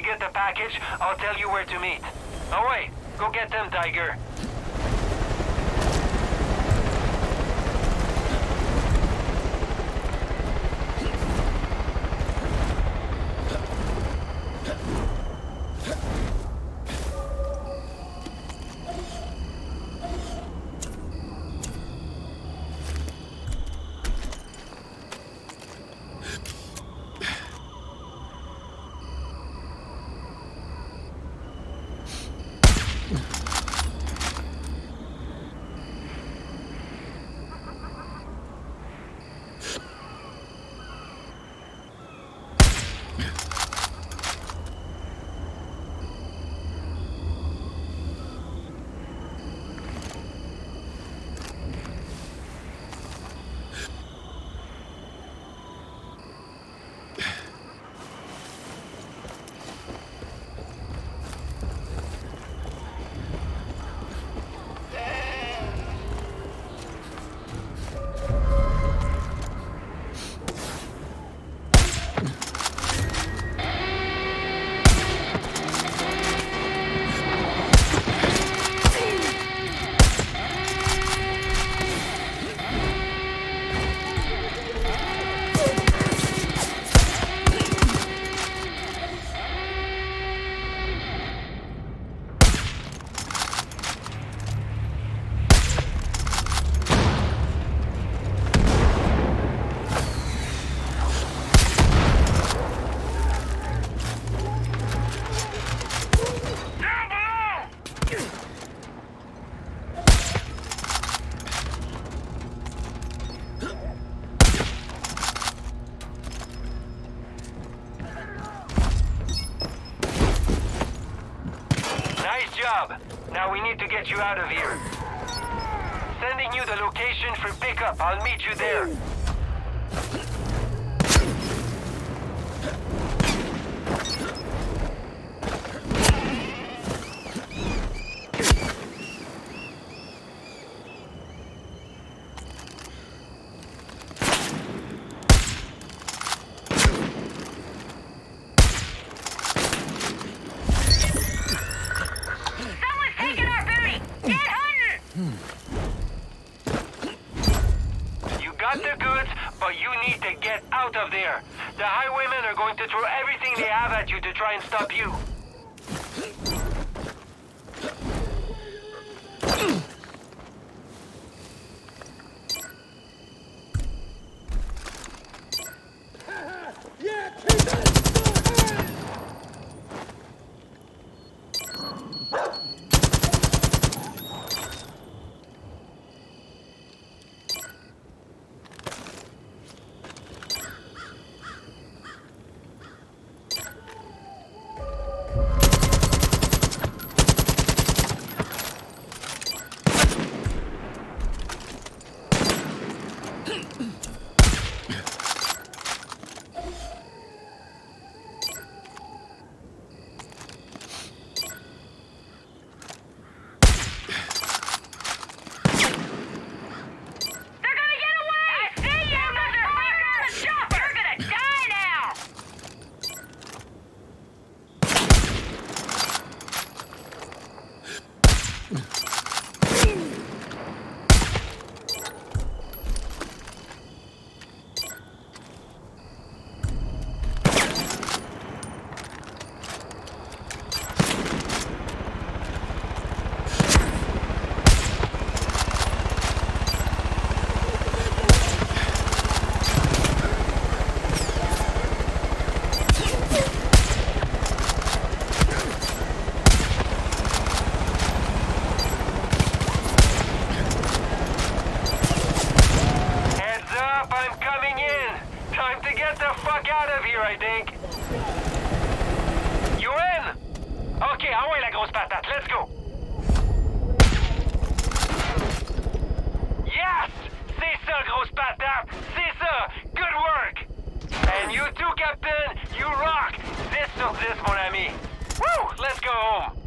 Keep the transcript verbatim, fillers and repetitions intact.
you get the package, I'll tell you where to meet. Oh wait, go get them, Tiger. Now we need to get you out of here. Sending you the location for pickup. I'll meet you there. The goods, but you need to get out of there. The highwaymen are going to throw everything they have at you to try and stop you. I think. You in? Ok, ah ouais la grosse patate, let's go. Yes! C'est ça, grosse patate! C'est ça! Good work! And you too, Captain! You rock! dix sur dix, mon ami! Woo! Let's go home!